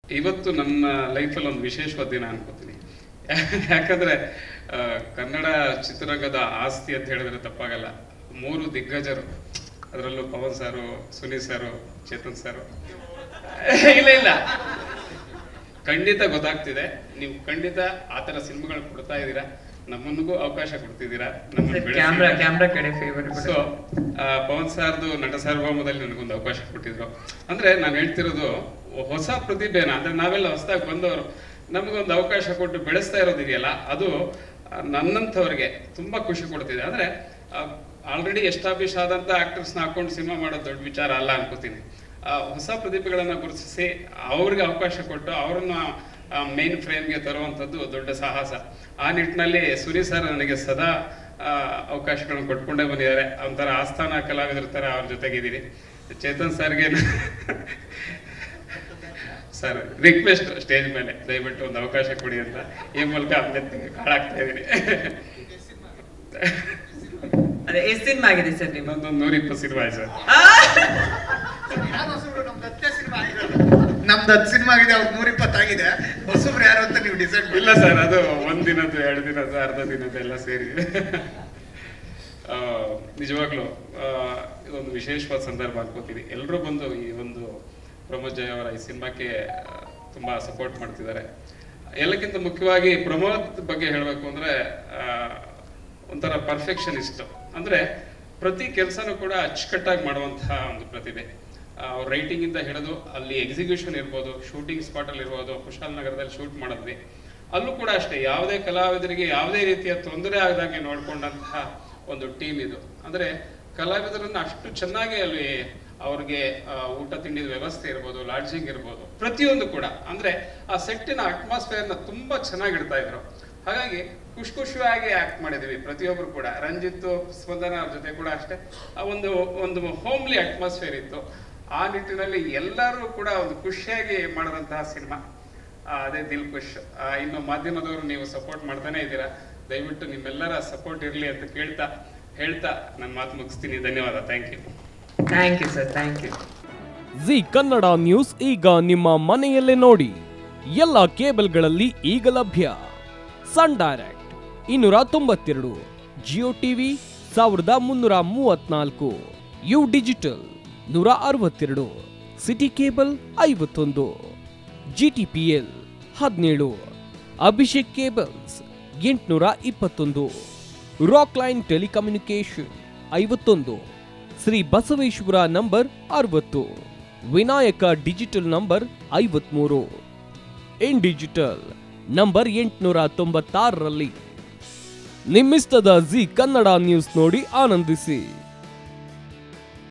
ಇವತ್ತು ನನ್ನ ಲೈಫಲ್ಲಿ ಒಂದು ವಿಶೇಷವಾದ ದಿನ ಅನ್ಕೋತೀನಿ. ಯಾಕಂದ್ರೆ ಕನ್ನಡ ಚಿತ್ರರಂಗದ ಆಸ್ತಿ ಅಂತ ಹೇಳಿದ್ರೆ ತಪ್ಪಾಗಲ್ಲ. 3 ದಿಗ್ಗಜರು, ಅದರಲ್ಲೂ ಪವನ್ ಸಾರು, ಸುನೀಲ್ ಸಾರು, ಚೇತನ್ ಸಾರು. ಇಲ್ಲ ಖಂಡಿತ ಗೊತ್ತಾಗ್ತಿದೆ, ನೀವು ಖಂಡಿತ ಆ ಥರ ಸಿನಿಮಾಗಳು ಕೊಡ್ತಾ ಇದ್ದೀರಾ, ನಮ್ಮನಿಗೂ ಅವಕಾಶ ಕೊಡ್ತಿದ್ದೀರಾ. ಸೊ ಪವನ್ ಸಾರ್ದು ನಟ ಸಾರ್ವಭೌಮದಲ್ಲಿ ನನಗೊಂದು ಅವಕಾಶ ಕೊಟ್ಟಿದ್ರು. ಅಂದ್ರೆ ನಾನು ಹೇಳ್ತಿರೋದು ಹೊಸ ಪ್ರತಿಭೆನ, ಅಂದ್ರೆ ನಾವೆಲ್ಲ ಹೊಸದಾಗಿ ಬಂದವರು, ನಮಗೊಂದು ಅವಕಾಶ ಕೊಟ್ಟು ಬೆಳೆಸ್ತಾ ಇರೋದಿದೆಯಲ್ಲ, ಅದು ನನ್ನಂಥವ್ರಿಗೆ ತುಂಬಾ ಖುಷಿ ಕೊಡ್ತಿದೆ. ಅಂದ್ರೆ ಆಲ್ರೆಡಿ ಎಸ್ಟಾಬ್ಲಿಷ್ ಆದಂತ ಆಕ್ಟರ್ಸ್ನ ಹಾಕೊಂಡು ಸಿನಿಮಾ ಮಾಡೋದು ದೊಡ್ಡ ವಿಚಾರ ಅಲ್ಲ ಅನ್ಕೋತೀನಿ. ಹೊಸ ಪ್ರತಿಭೆಗಳನ್ನ ಗುರುತಿಸಿ ಅವ್ರಿಗೆ ಅವಕಾಶ ಕೊಟ್ಟು ಅವ್ರನ್ನ ಮೇನ್ ಫ್ರೇಮ್ಗೆ ತರುವಂಥದ್ದು ದೊಡ್ಡ ಸಾಹಸ. ಆ ನಿಟ್ಟಿನಲ್ಲಿ ಸುನಿ ಸರ್ ನನಗೆ ಸದಾ ಅವಕಾಶಗಳನ್ನು ಕೊಟ್ಕೊಂಡೇ ಬಂದಿದ್ದಾರೆ. ಒಂಥರ ಆಸ್ಥಾನ ಕಲಾವಿದರ ಥರ ಅವ್ರ ಜೊತೆಗಿದ್ದೀನಿ. ಚೇತನ್ ಸರ್ಗೆ ಸರ್ ರಿಕ್ವೆಸ್ಟ್, ಸ್ಟೇಜ್ ಮೇಲೆ ದಯವಿಟ್ಟು ಒಂದು ಅವಕಾಶ ಕೊಡಿ ಅಂತ ಈ ಮೂಲಕ ಕಾಳಾಗ್ತಾ ಇದ್ದೀನಿ. ಎಷ್ಟು ಸಿನಿಮಾ ಆಗಿದೆ ಸರ್? ಇನ್ನೊಂದು 120 ಸಿನಿಮಾ ಇದೆ ಸರ್. ನಮ್ದು 10 ಸಿನಿಮಾ ಆಗಿದೆ, ಅವ್ರು 120 ಆಗಿದೆ. ಹೊಸಬ್ರು ಯಾರು ಅಂತ ನೀವು ಡಿಸೈಡ್ ಇಲ್ಲ ಸರ್, ಅದು 1 ದಿನದ್ದು, 2 ದಿನದ್ದು, ಅರ್ಧ ದಿನದ್ದು ಎಲ್ಲ ಸೇರಿ. ನಿಜವಾಗ್ಲೂ ಇದೊಂದು ವಿಶೇಷವಾದ ಸಂದರ್ಭ ಅನ್ಕೋತೀವಿ. ಎಲ್ಲರೂ ಬಂದು ಈ ಒಂದು ಪ್ರಮೋದ್ ಜಯ ಅವರ ಈ ಸಿನಿಮಾಕ್ಕೆ ತುಂಬಾ ಸಪೋರ್ಟ್ ಮಾಡ್ತಿದ್ದಾರೆ. ಎಲ್ಲಕ್ಕಿಂತ ಮುಖ್ಯವಾಗಿ ಪ್ರಮೋದ್ ಬಗ್ಗೆ ಹೇಳಬೇಕು ಅಂದ್ರೆ ಒಂಥರ ಪರ್ಫೆಕ್ಷನಿಸ್ಟ್. ಅಂದ್ರೆ ಪ್ರತಿ ಕೆಲಸನೂ ಕೂಡ ಅಚ್ಚುಕಟ್ಟಾಗಿ ಮಾಡುವಂತಹ ಒಂದು ಪ್ರತಿಭೆ. ರೈಟಿಂಗ್ ಇಂದ ಹಿಡಿದು ಅಲ್ಲಿ ಎಕ್ಸಿಕ್ಯೂಷನ್ ಇರ್ಬೋದು, ಶೂಟಿಂಗ್ ಸ್ಪಾಟ್ ಅಲ್ಲಿ ಇರ್ಬೋದು. ಕುಶಾಲನಗರದಲ್ಲಿ ಶೂಟ್ ಮಾಡಿದ್ವಿ, ಅಲ್ಲೂ ಕೂಡ ಅಷ್ಟೇ ಯಾವುದೇ ಕಲಾವಿದರಿಗೆ ಯಾವುದೇ ರೀತಿಯ ತೊಂದರೆ ಆಗದಂಗೆ ನೋಡ್ಕೊಂಡಂತಹ ಒಂದು ಟೀಮ್ ಇದು. ಅಂದ್ರೆ ಕಲಾವಿದರನ್ನ ಅಷ್ಟು ಚೆನ್ನಾಗಿ ಅಲ್ಲಿ ಅವ್ರಿಗೆ ಊಟ ತಿಂಡಿದ ವ್ಯವಸ್ಥೆ ಇರ್ಬೋದು, ಲಾಡ್ಜಿಂಗ್ ಇರ್ಬೋದು, ಪ್ರತಿಯೊಂದು ಕೂಡ ಅಂದ್ರೆ ಆ ಸೆಟ್ಟಿನ ಅಟ್ಮಾಸ್ಫಿಯರ್ನ ತುಂಬಾ ಚೆನ್ನಾಗಿ ಇಡ್ತಾ ಇದ್ರು. ಹಾಗಾಗಿ ಖುಷಿಯಾಗಿ ಆಕ್ಟ್ ಮಾಡಿದ್ವಿ ಪ್ರತಿಯೊಬ್ರು ಕೂಡ. ರಂಜಿತ್, ಸ್ಪಂದನ ಅವ್ರ ಜೊತೆ ಕೂಡ ಅಷ್ಟೇ ಒಂದು ಹೋಮ್ಲಿ ಅಟ್ಮಾಸ್ಫಿಯರ್ ಇತ್ತು. ಆ ನಿಟ್ಟಿನಲ್ಲಿ ಎಲ್ಲರೂ ಕೂಡ ಒಂದು ಖುಷಿಯಾಗಿ ಮಾಡಿದಂತಹ ಸಿನಿಮಾ ಅದೇ ದಿಲ್ ಖುಷ್. ಇನ್ನು ಮಾಧ್ಯಮದವರು ನೀವು ಸಪೋರ್ಟ್ ಮಾಡ್ತಾನೆ ಇದ್ದೀರಾ, ದಯವಿಟ್ಟು ನಿಮ್ಮೆಲ್ಲರ ಸಪೋರ್ಟ್ ಇರಲಿ ಅಂತ ಹೇಳ್ತಾ ನನ್ನ ಮಾತು ಮುಗಿಸ್ತೀನಿ. ಧನ್ಯವಾದ. Thank you sir, thank you. Zee Kannada news ಈಗ ನಿಮ್ಮ ಮನೆಯಲ್ಲೇ ನೋಡಿ. ಎಲ್ಲ ಕೇಬಲ್ಗಳಲ್ಲಿ ಈಗ ಲಭ್ಯ. Sun Direct 292, Jio TV 1334, U digital 162, City cable 51, GTPL 17, Abhishek cables 821, Rock Line telecommunication 51, Shri Basaveshwara number 60, Vinayaka digital number 53, in digital number 896ರಲ್ಲಿ. ನಿಮ್ಮಿಸ್ತದ ಜಿ ಕನ್ನಡ ನ್ಯೂಸ್ ನೋಡಿ ಆನಂದಿಸಿ.